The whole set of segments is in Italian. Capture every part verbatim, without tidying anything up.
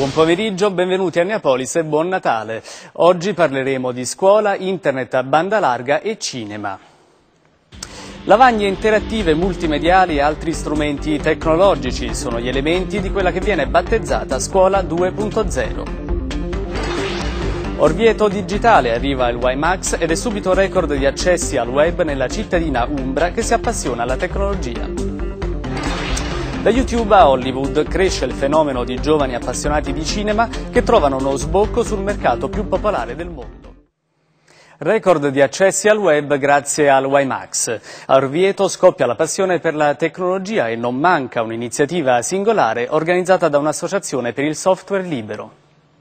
Buon pomeriggio, benvenuti a Neapolis e buon Natale. Oggi parleremo di scuola, internet a banda larga e cinema. Lavagne interattive, multimediali e altri strumenti tecnologici sono gli elementi di quella che viene battezzata Scuola due punto zero. Orvieto digitale, arriva il WiMax ed è subito record di accessi al web nella cittadina umbra che si appassiona alla tecnologia. Da YouTube a Hollywood cresce il fenomeno di giovani appassionati di cinema che trovano uno sbocco sul mercato più popolare del mondo. Record di accessi al web grazie al WiMax. A Orvieto scoppia la passione per la tecnologia e non manca un'iniziativa singolare organizzata da un'associazione per il software libero.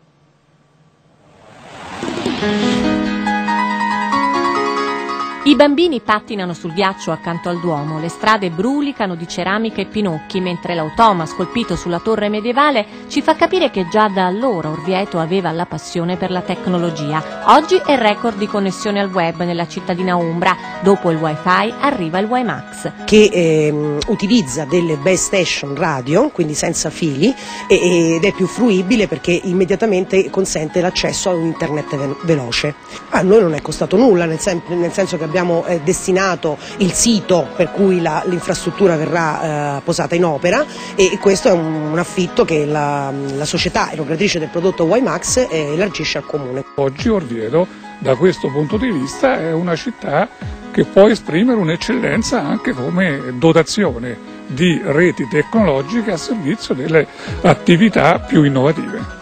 I bambini pattinano sul ghiaccio accanto al Duomo, le strade brulicano di ceramica e pinocchi, mentre l'automa scolpito sulla torre medievale ci fa capire che già da allora Orvieto aveva la passione per la tecnologia. Oggi è record di connessione al web nella cittadina umbra, dopo il wifi arriva il WiMax. Che eh, utilizza delle base station radio, quindi senza fili, e, ed è più fruibile perché immediatamente consente l'accesso a un internet ve veloce. A noi non è costato nulla, nel, sen nel senso che abbiamo eh, destinato il sito per cui l'infrastruttura verrà eh, posata in opera, e questo è un, un affitto che la, la società erogatrice del prodotto WiMax eh, elargisce al comune. Oggi Orvieto da questo punto di vista è una città che può esprimere un'eccellenza anche come dotazione di reti tecnologiche a servizio delle attività più innovative.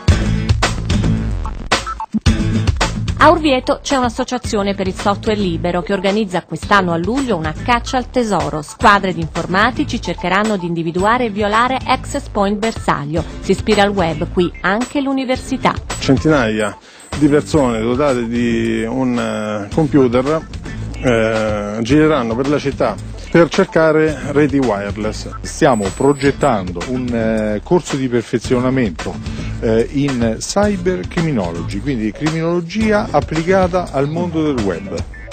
A Orvieto c'è un'associazione per il software libero che organizza quest'anno a luglio una caccia al tesoro. Squadre di informatici cercheranno di individuare e violare Access Point Bersaglio. Si ispira al web, qui anche l'università. Centinaia di persone dotate di un uh, computer uh, gireranno per la città per cercare reti wireless. Stiamo progettando un eh, corso di perfezionamento eh, in cyber criminology, quindi criminologia applicata al mondo del web.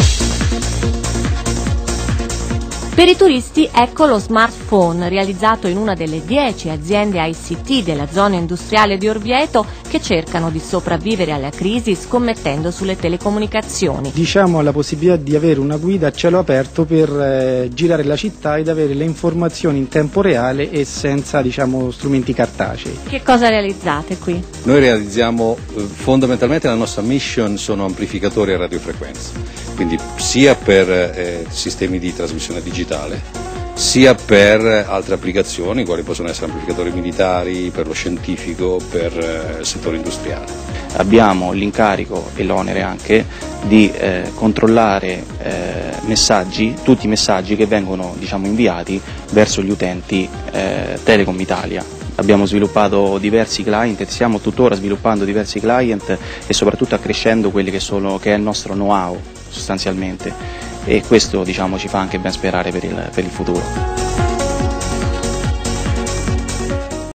Per i turisti ecco lo smartphone realizzato in una delle dieci aziende I C T della zona industriale di Orvieto che cercano di sopravvivere alla crisi scommettendo sulle telecomunicazioni. Diciamo la possibilità di avere una guida a cielo aperto per eh, girare la città ed avere le informazioni in tempo reale e senza diciamo strumenti cartacei. Che cosa realizzate qui? Noi realizziamo eh, fondamentalmente la nostra mission sono amplificatori a radiofrequenza, quindi sia per eh, sistemi di trasmissione digitale sia per altre applicazioni quali possono essere amplificatori militari, per lo scientifico, per eh, il settore industriale. Abbiamo l'incarico e l'onere anche di eh, controllare eh, messaggi, tutti i messaggi che vengono diciamo, inviati verso gli utenti eh, Telecom Italia. Abbiamo sviluppato diversi client e stiamo tuttora sviluppando diversi client e soprattutto accrescendo quelli che, sono, che è il nostro know-how sostanzialmente. E questo diciamo, ci fa anche ben sperare per il, per il futuro.